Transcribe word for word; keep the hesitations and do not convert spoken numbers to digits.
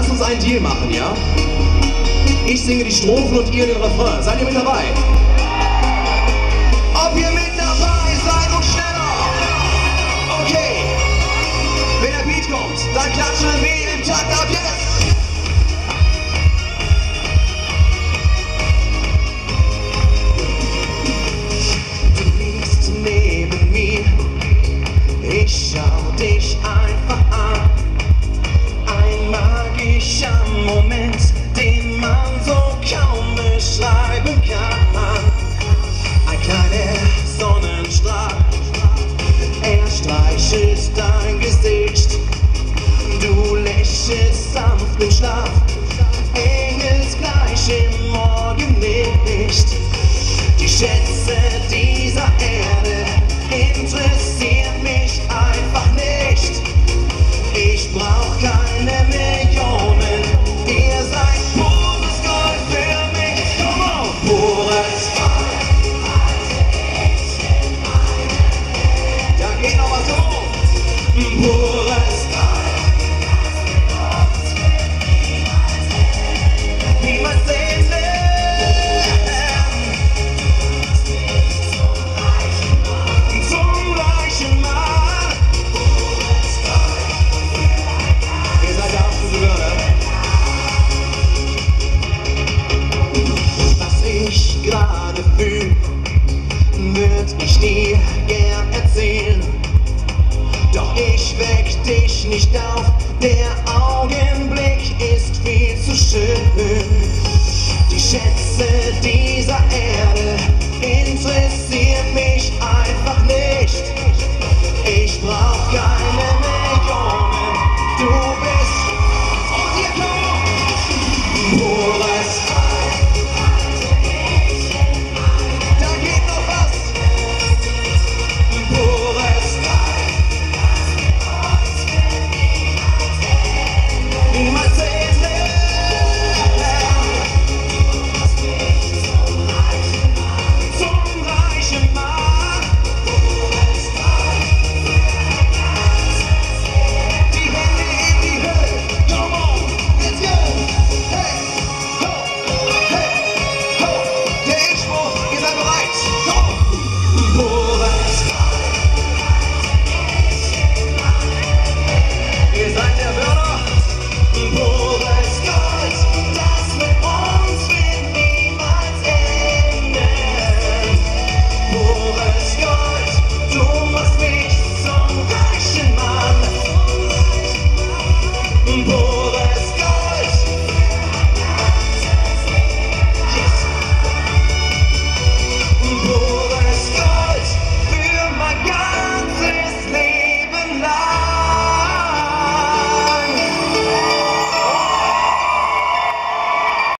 Lasst uns einen Deal machen, ja? Ich singe die Strophen und ihr den Refrain. Seid ihr mit dabei? Ob ihr mit dabei seid und schneller? Okay. Wenn der Beat kommt, dann klatschen wir im Takt ab jetzt. Du liegst neben mir. Ich schau dich einfach an. Ein magischer Moment, den man so kaum beschreiben kann. Ein kleiner Sonnenstrahl, er streichelt dein Gesicht. Du lächelst sanft im Schlaf.